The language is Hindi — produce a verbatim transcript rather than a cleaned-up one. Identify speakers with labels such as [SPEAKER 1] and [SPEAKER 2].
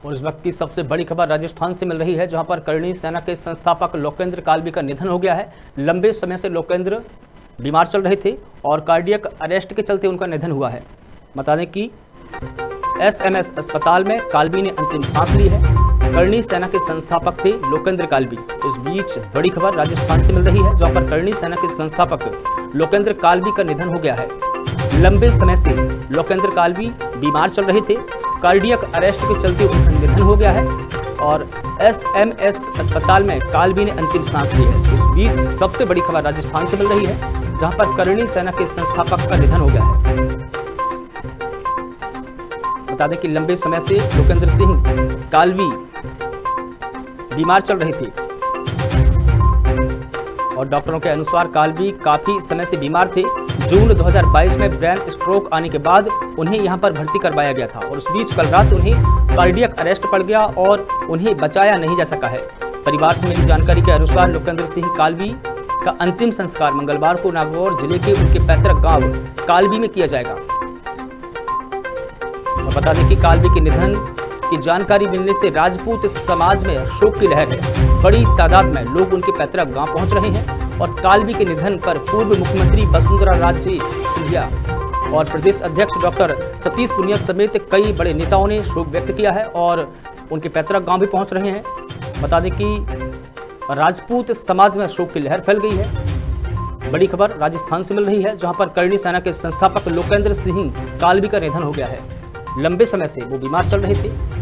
[SPEAKER 1] और इस वक्त की सबसे बड़ी खबर राजस्थान से मिल रही है, जहां पर करणी सेना के संस्थापक लोकेंद्र कालवी का निधन हो गया है। लंबे समय से लोकेंद्र बीमार चल रहे थे और कार्डियक अरेस्ट के चलते उनका निधन हुआ है। बता दें कि एसएमएस अस्पताल में कालवी ने अंतिम सांस ली है। करणी सेना के संस्थापक थे लोकेंद्र कालवी। इस बीच बड़ी खबर राजस्थान से मिल रही है, जहां पर करणी सेना के संस्थापक लोकेंद्र कालवी का निधन हो गया है। लंबे समय से लोकेंद्र कालवी बीमार चल रहे थे, कार्डियक अरेस्ट के चलते उनका निधन हो गया है और एसएमएस अस्पताल में कालवी ने अंतिम सांस ली है। इस बीच सबसे बड़ी खबर राजस्थान से मिल रही है, जहां पर करणी सेना के संस्थापक का निधन हो गया है। बता दें कि लंबे समय से लोकेंद्र सिंह कालवी बीमार चल रहे थे और डॉक्टरों के अनुसार कालवी काफी समय से बीमार थे। जून दो हज़ार बाईस में ब्रेन स्ट्रोक आने के बाद उन्हें यहां पर भर्ती करवाया गया था और उस बीच कल रात उन्हें कार्डियक अरेस्ट पड़ गया और उन्हें बचाया नहीं जा सका है। परिवार से मिली जानकारी के अनुसार लोकेंद्र सिंह कालवी का अंतिम संस्कार मंगलवार को नागौर जिले के उनके पैतृक गांव कालवी में किया जाएगा। और बता दें कि कालवी के निधन की जानकारी मिलने से राजपूत समाज में शोक की लहर है। बड़ी तादाद में लोग उनके पैतृक गांव पहुंच रहे हैं और कालवी के निधन पर पूर्व मुख्यमंत्री वसुंधरा राजे सिंधिया और प्रदेश अध्यक्ष डॉक्टर सतीश पुनिया समेत कई बड़े नेताओं ने शोक व्यक्त किया है और उनके पैतृक गांव भी पहुंच रहे हैं। बता दें कि राजपूत समाज में शोक की लहर फैल गई है। बड़ी खबर राजस्थान से मिल रही है, जहां पर करणी सेना के संस्थापक लोकेंद्र सिंह कालवी का निधन हो गया है। लंबे समय से वो बीमार चल रहे थे